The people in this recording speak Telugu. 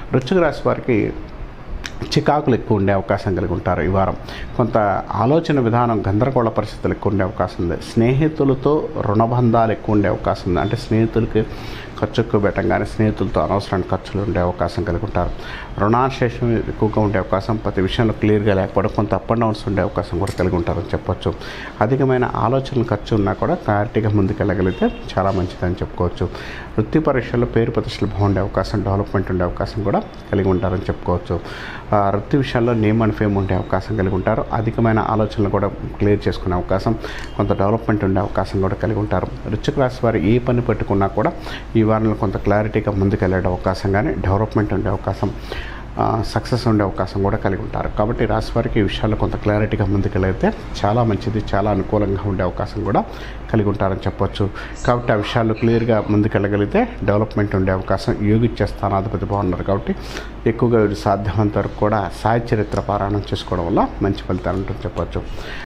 వృశ్చిక రాశి వారికి చికాకులు ఎక్కువ ఉండే అవకాశం కలిగి ఉంటారు ఈ వారం. కొంత ఆలోచన విధానం గందరగోళ పరిస్థితులు ఎక్కువ ఉండే అవకాశం ఉంది. స్నేహితులతో రుణబంధాలు ఎక్కువ ఉండే అవకాశం ఉంది. అంటే స్నేహితులకి ఖర్చు ఎక్కువ పెట్టడం కానీ స్నేహితులతో అనవసరమైన ఖర్చులు ఉండే అవకాశం కలిగి ఉంటారు. రుణాశేషం ఎక్కువగా ఉండే అవకాశం, ప్రతి విషయంలో క్లియర్గా లేకపోవడం, కొంత అప్ అండ్ డౌన్స్ ఉండే అవకాశం కూడా కలిగి ఉంటారని చెప్పొచ్చు. అధికమైన ఆలోచనలు ఖర్చు ఉన్నా కూడా క్లారిటీగా ముందుకెళ్ళగలిగితే చాలా మంచిదని చెప్పుకోవచ్చు. వృత్తి పరీక్షల్లో పేరు ప్రతిష్టలు బాగుండే అవకాశం, డెవలప్మెంట్ ఉండే అవకాశం కూడా కలిగి ఉంటారని చెప్పుకోవచ్చు. వృత్తి విషయాల్లో నేమ్ అండ్ ఫేమ్ ఉండే అవకాశం కలిగి ఉంటారు. అధికమైన ఆలోచనలు కూడా క్లియర్ చేసుకునే అవకాశం, కొంత డెవలప్మెంట్ ఉండే అవకాశం కూడా కలిగి ఉంటారు. వృశ్చిక రాశి వారు ఏ పని పెట్టుకున్నా కూడా ఈ వారంలో కొంత క్లారిటీగా ముందుకెళ్ళే అవకాశం కానీ డెవలప్మెంట్ ఉండే అవకాశం, సక్సెస్ ఉండే అవకాశం కూడా కలిగి ఉంటారు. కాబట్టి రాశి వారికి ఈ విషయాల్లో కొంత క్లారిటీగా ముందుకెళ్ళితే చాలా మంచిది, చాలా అనుకూలంగా ఉండే అవకాశం కూడా కలిగి ఉంటారని చెప్పొచ్చు. కాబట్టి ఆ విషయాల్లో క్లియర్గా ముందుకెళ్ళగలిగితే డెవలప్మెంట్ ఉండే అవకాశం, యోగిచ్చే స్థానాధిపతి బాగున్నారు కాబట్టి ఎక్కువగా సాధ్యమంత వరకు కూడా సాయి చరిత్ర పారాయణం చేసుకోవడం వల్ల మంచి ఫలితాలు ఉంటుందని చెప్పొచ్చు.